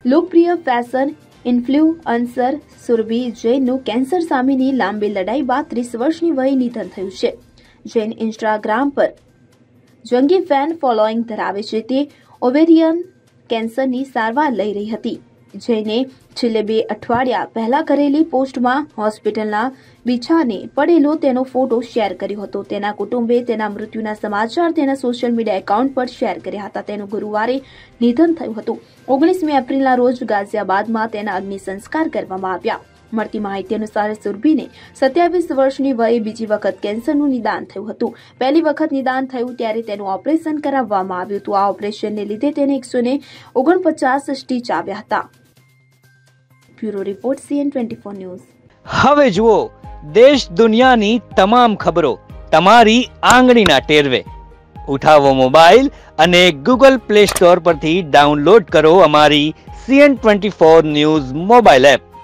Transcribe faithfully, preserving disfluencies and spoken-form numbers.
લોકપ્રિય fashion influencer Surabhi જૈનનું cancer સામેની લાંબી લડાઈ બાદ ત્રીસ વર્ષની વયે નિધન થયું છે. જૈન ઇન્સ્ટાગ્રામ પર જંગી ફેન ફોલોઈંગ ધરાવે છે. તે ઓવેરિયન કેન્સરની સારવાર લઈ રહી હતી. જૈને છેલ્લે બે અઠવાડિયા પહેલા કરેલી પોસ્ટમાં હોસ્પિટલના બિછાને પડેલો તેનો ફોટો શેર કર્યો હતો. તેના કુટુંબે તેના મૃત્યુના સમાચાર તેના સોશિયલ મીડિયા એકાઉન્ટ પર શેર કર્યા હતા. તેનું ગુરુવારે નિધન થયું હતું. ઓગણીસમી એપ્રિલના રોજ ગાઝિયાબાદમાં તેના અગ્નિ સંસ્કાર કરવામાં આવ્યા. મળતી માહિતી અનુસાર સુરભીને સત્યાવીસ વર્ષની વયે બીજી વખત કેન્સરનું નિદાન થયું હતું. પહેલી વખત નિદાન થયું ત્યારે તેનું ઓપરેશન કરાવવામાં આવ્યું હતું. આ ઓપરેશનને લીધે તેને એકસો ને ઓગણપચાસ સ્ટીચ આવ્યા હતા. Bureau report CN twenty four news. હવે જુઓ દેશ દુનિયાની તમામ ખબરો તમારી આંગળીના ટેરવે. ઉઠાવો મોબાઈલ અને ગૂગલ પ્લે સ્ટોર પરથી ડાઉનલોડ કરો અમારી CN twenty four news mobile app.